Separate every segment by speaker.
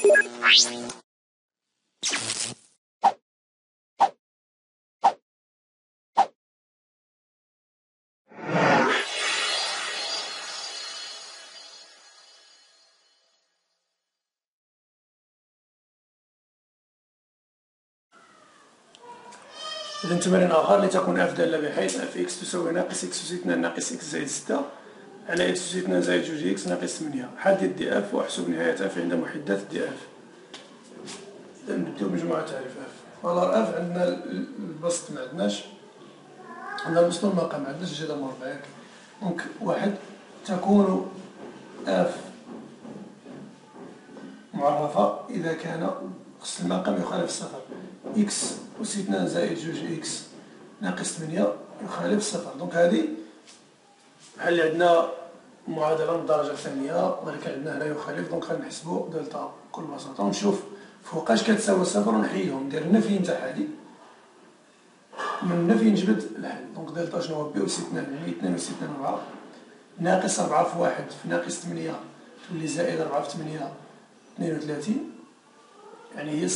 Speaker 1: إذا تمرين آخر لتكون اف دالة بحيث اف اكس تساوي ناقص اكس أس 2 ناقص اكس زائد 6 على اكس أس 2 زائد 2 اكس ناقص 8. حدد دي اف واحسب نهاية اف عند محدات دي اف. إذا نبداو بمجموعة تعريف اف. فالور اف عندنا البسط معندناش، عندنا البسط والمقام معندناش الجدول مربع ياك. دونك واحد تكون اف معرفة إذا كان خص المقام يخالف الصفر. إكس أس 2 زائد 2 إكس ناقص 8 يخالف الصفر. دونك هذه بحال اللي عندنا معادلة من الدرجة الثانية ولكن عندنا هنا يخالف. دونك غنحسبو دلتا بكل بساطة ونشوف فوقاش كتساوي الصفر ونحيدهم، ندير النفي نتاع هادي، من النفي نجبد الحل. دونك دلتا شنو هو بي أس 2 يعني 2 أس 2 4 ناقص 4 في 1 في ناقص 8 تولي زائد 4 في 8 32 يعني هي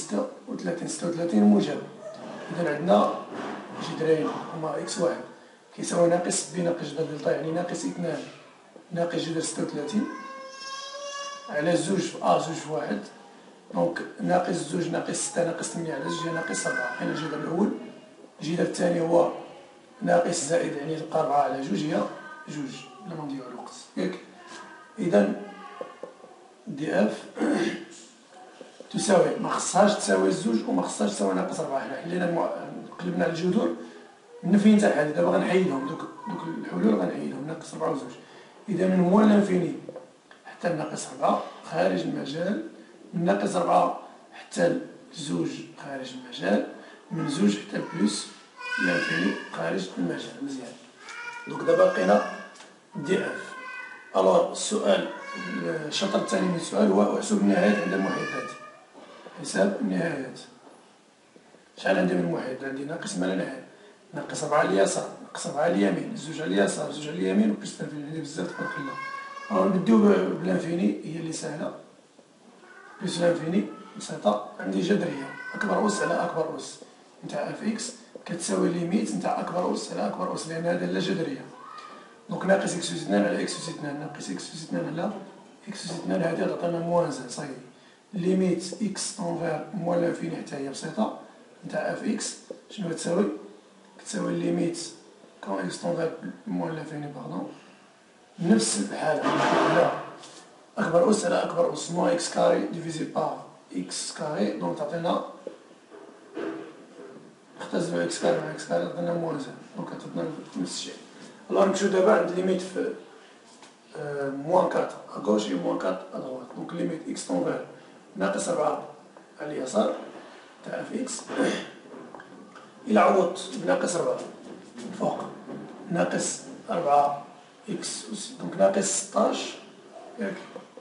Speaker 1: 36 موجب. إذا عندنا جذرين هما إكس واحد كيساوي ناقص بي ناقص جذر دلتا يعني ناقص 2 ناقص جذر 36 على زوج في أ زوج في واحد. دونك ناقص زوج ناقص 6 ناقص 8 على زوج هي ناقص 4. هنا الجذر الأول. الجذر الثاني هو ناقص زائد يعني تبقى 4 على جوج هي جوج بلا ما نضيعو الوقت ياك. إذا دي اف تساوي ما خصهاش تساوي الزوج وما خصهاش تساوي ناقص 4. حنا حلينا قلبنا على الجذور النفي نتاع هادي، دابا غنحيدهم دوك الحلول غنحيدهم ناقص 4 وزوج. إذا من موال لانفيني حتى ناقص 4 خارج المجال، من ناقص 4 حتى الزوج خارج المجال، من زوج حتى بلس لانفيني خارج المجال. مزيان. دوك دابا لقينا دي اف. الوغ السؤال الشطر الثاني من السؤال هو احسب النهايات عند المحيطات. حساب النهايات. شحال عندي من محيط؟ عندي ناقص ما لا نهاية، ناقص 4 على اليسار ناقص 4 على اليمين زوج على اليسار زوج على اليمين وبلس لانفيني. عندي بزاف تبارك الله. نبداو بلانفيني هي اللي ساهلة. بلس لانفيني بسيطة. عندي جذرية أكبر أس على أكبر أس نتاع اف اكس كتساوي ليميت نتاع أكبر أس على أكبر أس لأن هذا لا جذرية. دونك ناقص اكس أس 2 على اكس أس 2 ناقص اكس أس 2 على اكس أس 2 هذه تعطينا موان زين صايي. ليميت اكس طونفير موان لانفيني حتى هي بسيطة نتاع اف اكس شنو تساوي؟ كتساوي ليميت كون اكس طونفير موان لانفيني باردون نفس الحالة على أكبر أس على أكبر أس موان اكس كاري ديفيزي بار اكس كاري. دونك تعطينا نختزلو اكس كاري مع اكس كاري تعطينا موان زين. دونك تعطينا نفس الشيء. الوغ نمشيو دابا عند ليميت في موان 4 أغوش و موان 4 أدغوات. دونك ليميت اكس طونفير ناقص 4 على اليسار تاع اف اكس. إلا عوضت بناقص 4 فوق ناقص 4 اكس دونك ناقص 16 ياك.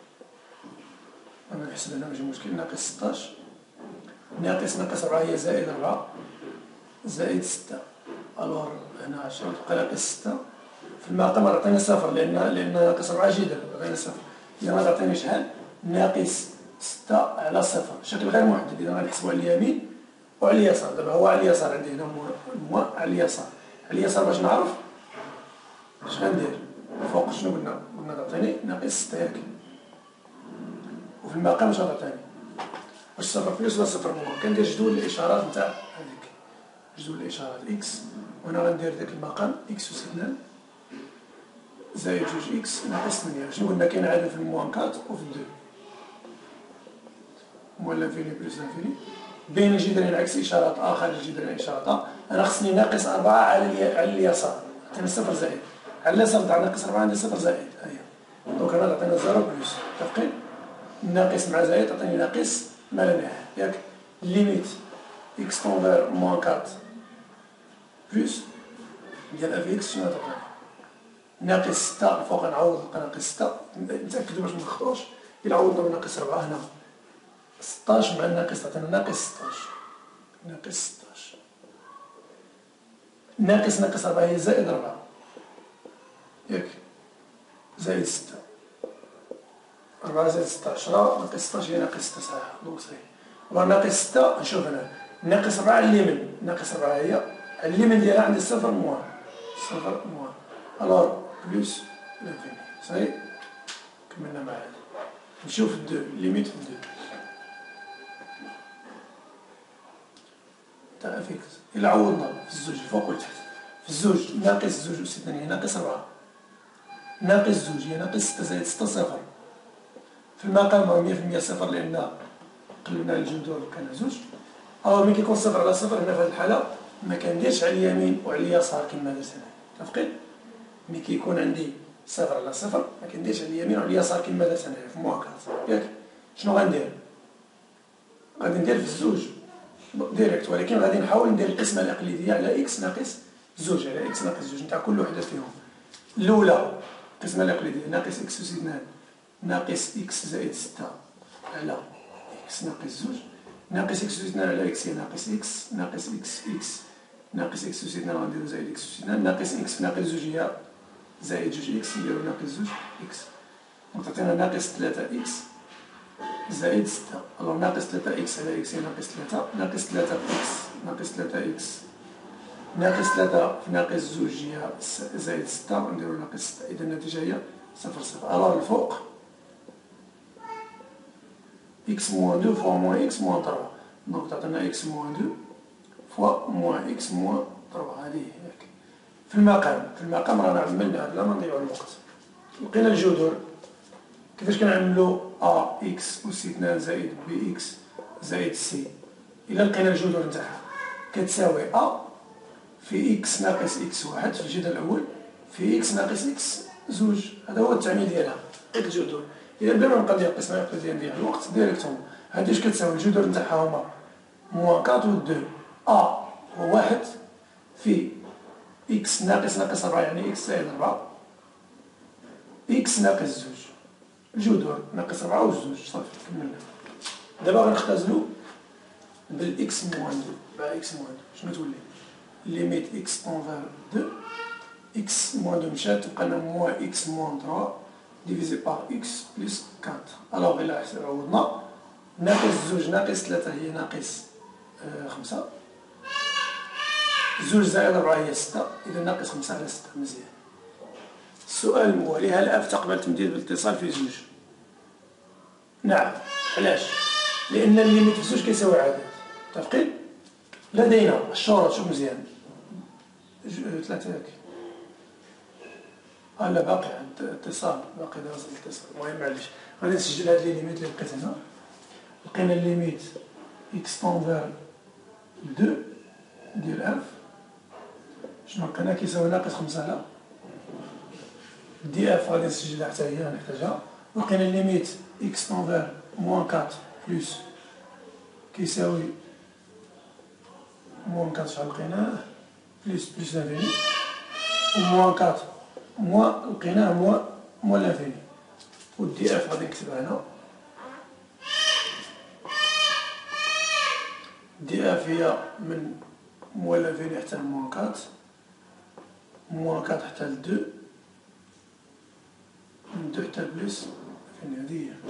Speaker 1: أنا نحسب هنا ماشي مشكل. ناقص 16 ناقص 4 هي زائد 4 زائد 6. ألوغ هنا شنو تبقى ناقص 6 في المقام عطينا صفر لأن ناقص 4 جذر عطينا صفر. إذا غتعطيني شحال؟ ناقص 6 على صفر بشكل غير محدد. إذا غنحسبو على اليمين وعلى اليسار. دابا هو على اليسار عندي هنا موان على اليسار. على اليسار باش نعرف اش غندير فوق شنو قلنا تعطيني ناقص 6 ياك. وفي المقام اش غتعطيني؟ واش صفر بلس ولا صفر موان؟ كندير جدول الإشارات نتاع هذيك جدول الإشارات إكس وأنا غندير داك المقام إكس أس 2 زائد 2 إكس ناقص 8. شنو قلنا كاين عادة في الموان 4 وفي 2 موان لانفيني بلس لانفيني بين الجذرين عكس إشارات أ خارج الجذرين إشارات أ. أنا خصني ناقص 4 على اليسار عطينا صفر زائد على اليسار تاع ناقص 4 عندي صفر زائد هاهي. دونك هنا تعطينا 0 بلس متفقين؟ ناقص مع زائد تعطيني ناقص ما لا نهاية ياك. ليميت إكس طونفير موان 4 بلس ديال اف اكس شنو تعطيني؟ ناقص 6 الفوق نعوض نلقى ناقص 6 نتأكدو باش منخطوش. إلا عوضنا بناقص 4 هنا 16 مع الناقص تعطينا ناقص 16 ناقص 16 ناقص 4 هي زائد 4 ياك زائد 6 4 زائد 6 10 ناقص 16 هي ناقص 6 صحيح دونك صحيح. ناقص 6 نشوف هنا ناقص 4 الليمن ناقص 4 هي الليمن ديالها عندي صفر موان صفر موان الوغ بلوس لانفيني صحيح. كملنا مع هذا نشوف الدو ليميت في الدو تاع اف اكس إلا عوضنا في الزوج الفوق والتحت في الزوج ناقص زوج أس 2 هي ناقص 4 ناقص زوج هي ناقص 6 زائد 6 صفر في المقام راه 100% صفر لأن قلبنا على الجذور كان زوج. أو ملي كيكون صفر على صفر هنا في هذه الحالة ما كنديرش على اليمين وعلى اليسار كما درت هنا متفقين. ملي كيكون عندي صفر على صفر ما كنديرش على اليمين وعلى اليسار كما درت هنايا في معاكرة ياك. شنو غندير؟ غادي ندير في الزوج ديريكت ولكن غادي نحاول ندير القسمة الإقليدية على إكس ناقص زوج على إكس ناقص زوج نتاع كل وحدة فيهم. الأولى القسمة الإقليدية ناقص إكس أس 2 ناقص إكس زائد 6 على إكس ناقص زوج ناقص إكس أس 2 على إكس هي ناقص إكس ناقص إكس إكس ناقص إكس أس 2 غنديرو زائد إكس أس 2 ناقص إكس ناقص زوج هي زائد جوج إكس نديرو ناقص زوج إكس دونك تعطينا ناقص 3 إكس زائد 6. ألوغ ناقص 3 إكس على إكس هي ناقص 3 ناقص 3 في إكس ناقص 3 إكس ناقص 3 في ناقص زوج هي زائد 6 نديرو ناقص 6 إذا النتيجة هي صفر صفر. ألوغ الفوق إكس موان 2 فوا موان إكس موان 3 دونك تعطينا إكس موان 2 فوا موان إكس موان 3 هذه ياك. في المقام رانا عملنا بلا ما نضيعو الوقت. لقينا الجذور كيفاش كنعملو أ إكس أس 2 زائد بي إكس زائد سي. إلا لقينا الجذور نتاعها كتساوي أ في إكس ناقص إكس واحد في الجدول الأول في إكس ناقص إكس زوج هذا هو التعميل ديالها لقيت الجذور. إذا بلا ما نبقى ندير القسمة الإقليدية نضيع الوقت ديريكتومون هادي اش كتساوي الجذور نتاعها هما موان 4 و 2 أ هو واحد في إكس ناقص 4 يعني إكس زائد 4 إكس ناقص زوج الجذور ناقص 4 و زوج صافي كملنا. دابا غنختزلو بالإكس موان 2 مع إكس موان 2 شنو تولي ليميت إكس أنفير 2 إكس موان 2 مشات تبقى لنا موان إكس موان 3 ديفيزي بار إكس بلس 4. ألوغ إلا عوضنا ناقص زوج ناقص 3 هي ناقص 5 زوج زائد 4 هي 6 إذا ناقص 5 على 6 مزيان. السؤال الموالي هل اف تقبل تمديد بالاتصال في زوج؟ نعم. علاش؟ لأن الليميت في زوج كيساوي عدد متفقين؟ لدينا الشروط شوف مزيان 3 ياك لا باقي عند اتصال باقي دراسة الاتصال المهم معليش غادي نسجل هاد لي ليميت اللي لقيت هنا. لقينا الليميت إكس أنفير 2 ديال اف شنو لقينا كيساوي ناقص 5 على دي اف غادي نسجلها حتى هي نحتاجها. لقينا الليميت إكس أنفير موان 4 بلس كيساوي موان 4 شحال لقيناه بلس لانفيني و موان 4 موان لقيناه موان لانفيني و دي اف غادي نكتبها هنا دي اف هي من موان لانفيني حتى موان 4 موان 4 حتى ل 2 من 2 حتى بلس فين هادي هي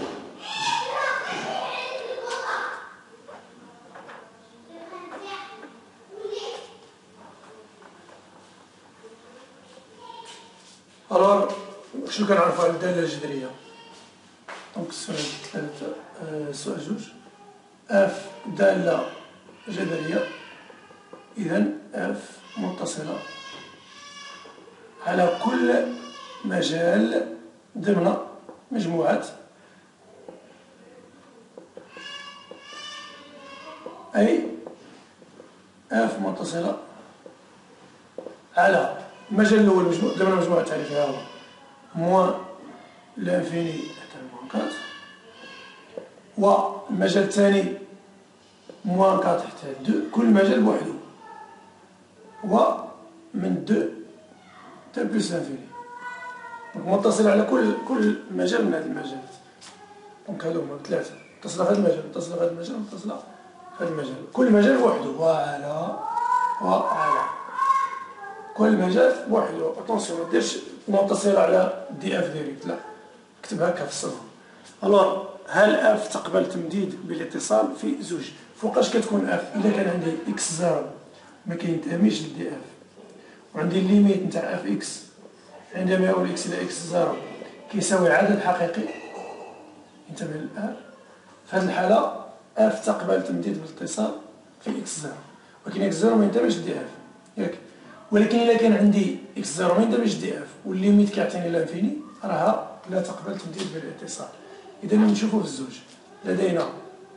Speaker 1: الوغ شنو كنعرفو على الدالة الجذرية. دونك السؤال ثلاثة السؤال جوج اف دالة جذرية إذا اف متصلة على كل مجال ضمن مجموعة أي اف متصلة على المجال الأول ضمن مجموعة تعريفها هو موان لانفيني حتى موان 4 والمجال الثاني موان 4 حتى 2 كل مجال بوحدو ومن 2 حتى بلس لانفيني متصلة على كل مجال من هاد المجالات. دونك هادو هما ثلاثة متصلة في هاد المجال متصلة في هاد المجال متصلة في هاد المجال كل مجال بوحدو وعلى كل مجال بوحدو. اتونسيون مديرش متصلة على دي اف ديريكت لا اكتب هكا في الصفر الوغ هل اف تقبل تمديد بالاتصال في زوج؟ فوقاش كتكون اف؟ الا كان عندي اكس زيرو ما كينتميش لدي اف، وعندي الليميت نتاع اف اكس عندما يؤول اكس الى اكس زيرو كيساوي عدد حقيقي ينتمي للاف، في هذه الحالة اف تقبل تمديد بالاتصال في اكس زيرو، ولكن اكس زيرو ما ينتميش لدي اف ياك. ولكن الا كان عندي اكس زيرو ما ينتميش لدي اف والليميت كيعطيني لانفيني، راها لا تقبل تمديد بالاتصال. اذا نشوفوا في الزوج لدينا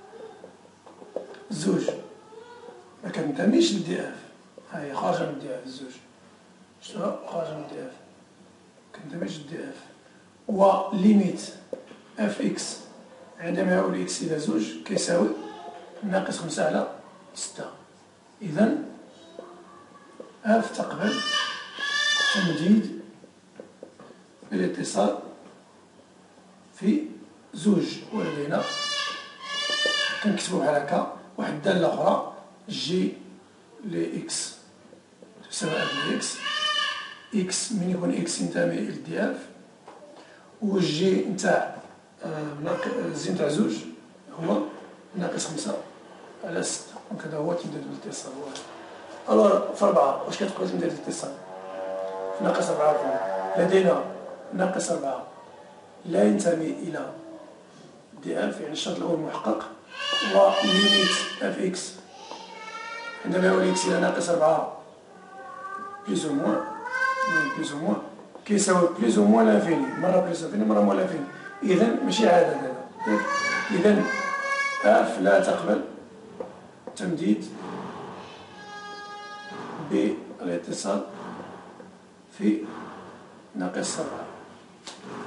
Speaker 1: الزوج ما كتنتميش لدي اف، ها هي خارجه من دي اف الزوج، شتوها خارجه من دي اف كتنتميش لدي اف، وليميت اف اكس عندما يؤول اكس الى زوج كيساوي ناقص 5 على 6. اذا اف تقبل تمديد بالاتصال في زوج، ولدينا كنكتبو بحال هكا واحد الدالة أخرى جي لإكس تساوي اف لإكس، إكس من يكون إكس ينتمي لدي اف، والجي نتاع الزي نتاع زوج هو ناقص 5 على 6، دونك هذا هو تمديد بالاتصال. ألوغ في 4 واش كتقبل تمديد بالاتصال؟ في ناقص 4 لدينا ناقص 4 لا ينتمي إلى دي اف، يعني الشرط الأول محقق، وليميت اف اكس عندما يؤول اكس إلى ناقص 4 بليس أو موان بليس أو موان كيساوي بليس أو موان لانفيني، مرة بليس لانفيني مرة موان لانفيني، إذا ماشي عدد هذا. إذا اف لا تقبل تمديد بالاتصال في ناقص 7.